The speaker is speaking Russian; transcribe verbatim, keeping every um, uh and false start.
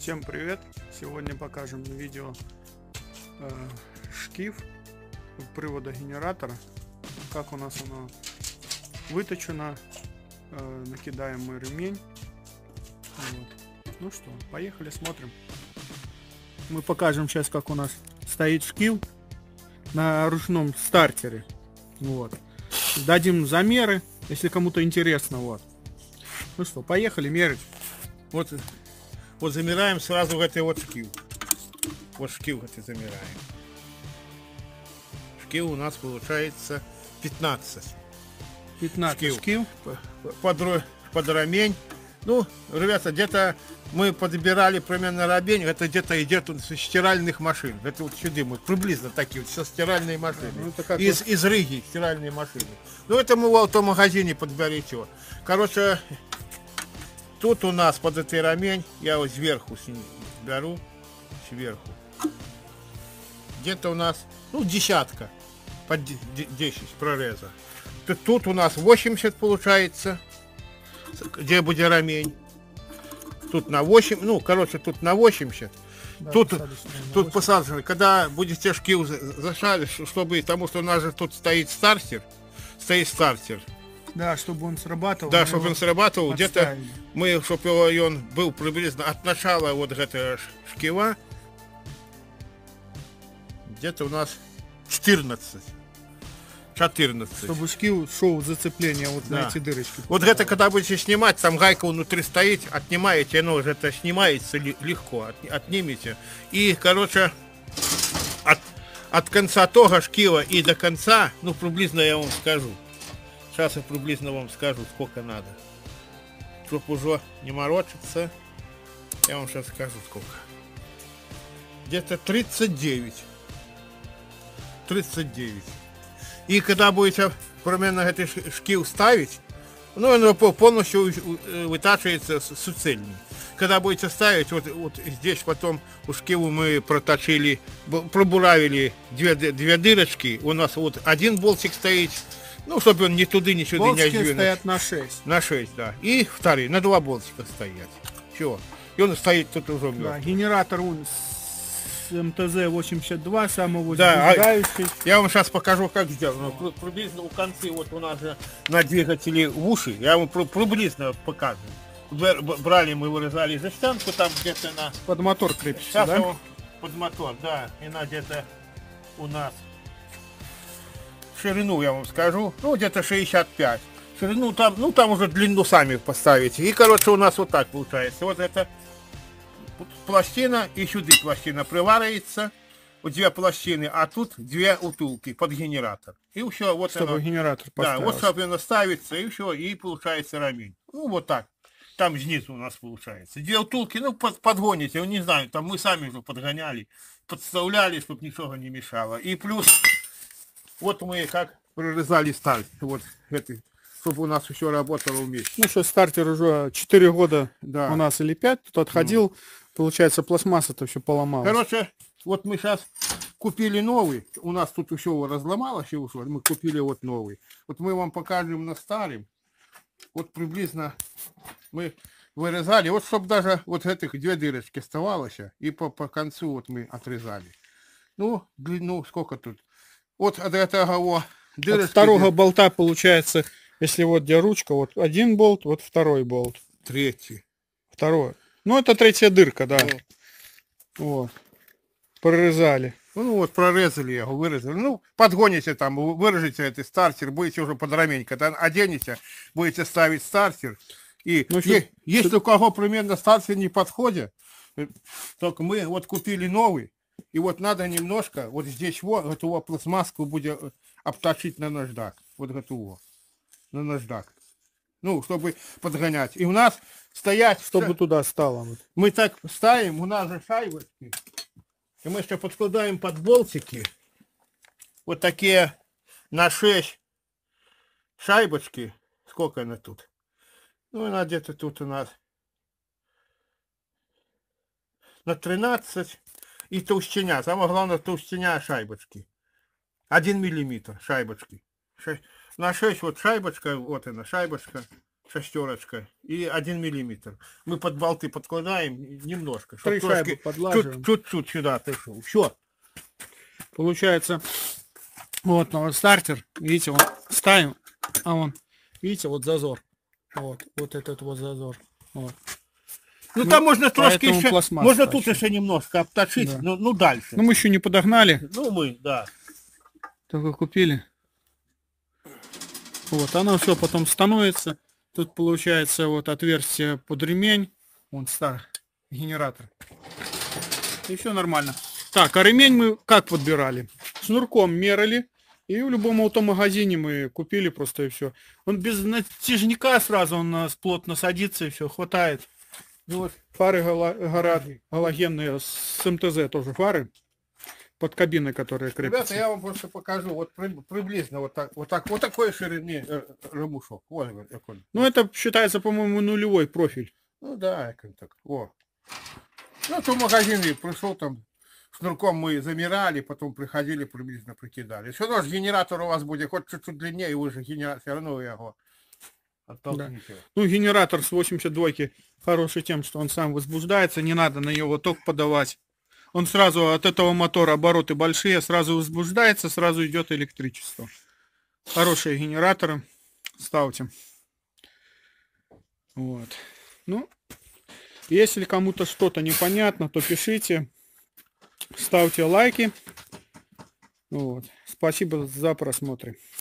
Всем привет! Сегодня покажем видео э, шкив привода генератора, как у нас оно выточено, э, накидаем мы ремень. Вот. Ну что, поехали смотрим. Мы покажем сейчас, как у нас стоит шкив на ручном стартере. Вот. Дадим замеры, если кому-то интересно. Вот. Ну что, поехали мерить. Вот, вот замираем сразу в этой вот шкив. Вот шкив это замираем. Шкив у нас получается пятнадцать. пятнадцать шкив. шкив. Под, под рамень. Ну, ребята, где-то мы подбирали примерно рамень, это где-то идет со стиральных машин. Это вот сюда мы приблизно такие вот, со стиральной машины. Ну, как из, вот... из Риги стиральные машины. Ну, это мы в автомагазине подберете. Короче, тут у нас под этой рамень, я вот сверху беру, сверху. Где-то у нас, ну, десятка, под десять прореза. Тут, тут у нас восемьдесят получается, где будет рамень. Тут на восемь, ну, короче, тут на восемьдесят. Да, тут тут посадочно. Когда будете шкив зашали, чтобы, потому что у нас же тут стоит стартер, стоит стартер. Да, чтобы он срабатывал. Да, чтобы он срабатывал. Где-то мы, чтобы он был приблизно от начала вот этого шкива, где-то у нас четырнадцать. четырнадцать. Чтобы шкив шел зацепление вот да. на эти дырочки. Вот это когда будете снимать, там гайка внутри стоит, отнимаете, оно уже это снимается легко, от, отнимете. И, короче, от, от конца того шкива и до конца, ну, приблизно я вам скажу. Сейчас я приблизно вам скажу, сколько надо. Чтобы уже не морочиться, я вам сейчас скажу, сколько. Где-то тридцать девять. тридцать девять. И когда будете примерно этот шкив ставить, ну, он полностью вытачивается с уцельный. Когда будете ставить, вот, вот здесь потом у шкиву мы проточили, пробуравили две, две дырочки. У нас вот один болтик стоит, ну, чтобы он ни туда, ни сюда болтики не сдвинуть. Стоят на шесть. На шесть, да. И вторые, на два болтика стоят. Все. И он стоит тут уже мертвый. Да, генератор он с эм тэ зэ восемьдесят два, самого да, а я вам сейчас покажу, как сделано. Приблизно у конца вот у нас же на двигателе в уши. Я вам приблизно показываю. Брали мы, вырезали жестянку там где-то на... Под мотор крепится, сейчас да? Под мотор, да. И на где-то у нас... Ширину я вам скажу, ну где-то шестьдесят пять. Ширину там, ну там уже длину сами поставите. И, короче, у нас вот так получается. Вот это пластина, и сюда пластина приваривается. Вот две пластины, а тут две утулки под генератор. И все, вот чтобы оно, генератор поставился. Да, вот, собственно, ставится, и все, и получается рамень. Ну, вот так. Там снизу у нас получается. Две утулки, ну, под, подгоните, не знаю, там мы сами уже подгоняли, подставляли, чтобы ничего не мешало. И плюс... Вот мы как прорезали сталь, вот этой, чтобы у нас еще работало вместе. Ну что, стартер уже четыре года да. у нас или пять, тут отходил, mm. получается, пластмасса-то все поломалась. Короче, вот мы сейчас купили новый, у нас тут еще разломалось, и ушло, мы купили вот новый. Вот мы вам покажем на старом, вот приблизно мы вырезали, вот чтобы даже вот этих две дырочки оставалось, и по, по концу вот мы отрезали. Ну, длину сколько тут? Вот от этого дырочки. От второго болта получается, если вот где ручка, вот один болт, вот второй болт. Третий. Второй. Ну, это третья дырка, да. Вот. Вот. Прорезали. Ну, вот прорезали его, вырезали. Ну, подгоните там, выражите этот стартер, будете уже под рамень. Когда оденете, будете ставить стартер. И ну, е- если у кого примерно стартер не подходит, только мы вот купили новый. И вот надо немножко, вот здесь вот, эту пластмасску будет обточить на наждак. Вот эту на наждак. Ну, чтобы подгонять. И у нас стоять... Чтобы туда стало. Мы так ставим, у нас же шайбочки. И мы еще подкладаем под болтики. Вот такие на шесть шайбочки. Сколько она тут? Ну, она где-то тут у нас на тринадцать. И толщина, самое главное, толщина шайбочки. Один миллиметр шайбочки. Ше... На шесть вот шайбочка, вот она шайбочка. шестерочка и один миллиметр. Мы под болты подкладаем немножко, Три чтобы шайбы подлаживаем. чуть-чуть сюда отошел. Все. Получается, вот ну, стартер, видите, вот ставим, а он, видите, вот зазор. Вот, вот этот вот зазор. Вот. Ну, Ну, там можно трошки поэтому еще, пластмасс можно тащим. тут еще немножко обточить, Да. ну, ну дальше. Ну, мы еще не подогнали, Ну мы, да. только купили. Вот, оно все потом становится. Тут получается вот отверстие под ремень. Вон старый генератор. И все нормально. Так, а ремень мы как подбирали? Шнурком мерили. И в любом автомагазине мы купили просто и все. Он без натяжника сразу он у нас плотно садится и все, хватает. Ну вот фары гала, горят, галогенные с МТЗ тоже фары. Под кабиной, которые крепятся. Ребята, я вам просто покажу, вот при- приблизно вот так, вот так, вот такой ширины э, ремушок. Вот, вот такой. Ну это считается, по-моему, нулевой профиль. Ну да, как так. О. Ну, то в магазине пришел там, шнурком мы замирали, потом приходили, приблизно прикидали. Все равно же генератор у вас будет хоть чуть-чуть длиннее, вы же генератор, все равно вы его оттолкните. Ну, генератор с восемьдесят двойки хороший тем, что он сам возбуждается, не надо на него ток подавать. Он сразу от этого мотора обороты большие, сразу возбуждается, сразу идет электричество. Хорошие генераторы. Ставьте. Вот. Ну, если кому-то что-то непонятно, то пишите. Ставьте лайки. Вот. Спасибо за просмотр.